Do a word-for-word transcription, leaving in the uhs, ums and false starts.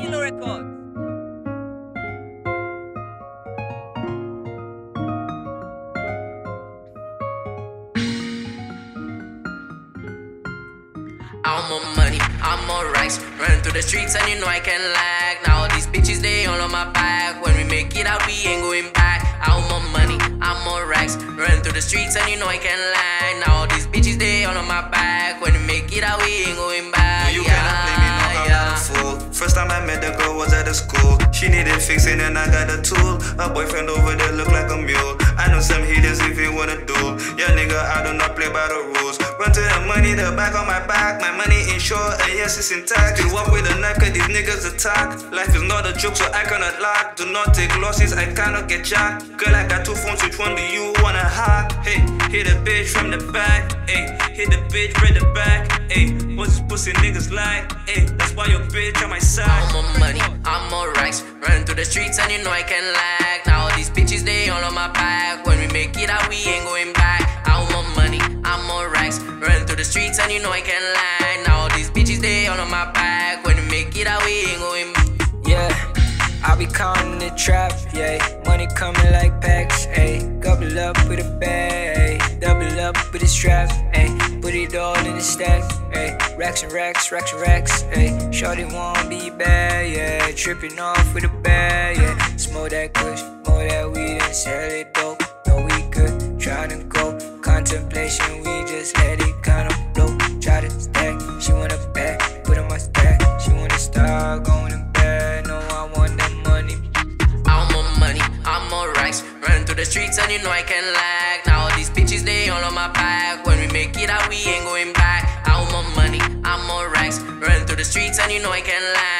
Kilo Records. I'm on money, I'm on racks. Running through the streets and you know I can lag. Now all these bitches, they all on my back. When we make it out, we ain't going back. I'm on money, I'm on racks. Running through the streets and you know I can lag. Now all these bitches, they all on my back. When we make it out, we ain't going back. You yeah, cannot blame me, no, I'm yeah. not a fool. First time I met the girl was at the school. She needed fixing and I got the tool. Her boyfriend over there look like a mule. I know some haters if you wanna do. Yeah, nigga, I do not play by the rules. Run to the money, the back on my back. My money insured, and yes, it's intact. You walk with a knife, cause these niggas attack. Life is not a joke, so I cannot lie. Do not take losses, I cannot get jacked. Girl, I got two phones, which one do you wanna hack? Hey, hit a bitch from the back. Hey, hit the bitch from the back. Hey, what's this pussy niggas like? Hey, that's why your bitch on my side. I'm on money, I'm on racks. Running through the streets and you know I can lag. Now all these bitches, they all on my back. When we make it out, we ain't going back. I'm on money, I'm on racks. Running through the streets and you know I can lag. Now all these bitches, they all on my back. When we make it out, we ain't going back. Yeah, I be counting the trap, yeah. Money coming like packs, ayy. Gobble up with a bag, ayy. Double up with a strap, ayy. Put it all in the stack, ayy. Racks and racks, racks and racks, ayy. Shorty won't be bad, yeah. Tripping off with a bag, yeah. Smoke that kush, smoke that weed and sell it dope. No, we could try to go. Contemplation, we just let it kind of blow. Try to stack, she want a bag, put on my stack. She wanna start going to bed, no, I want that money. I'm on money, I'm on racks. Running through the streets and you know I can lag. Now all these bitches, they all on my back. When we make it out, we ain't going back. I'm on money, I'm on racks. Running through the streets and you know I can lag.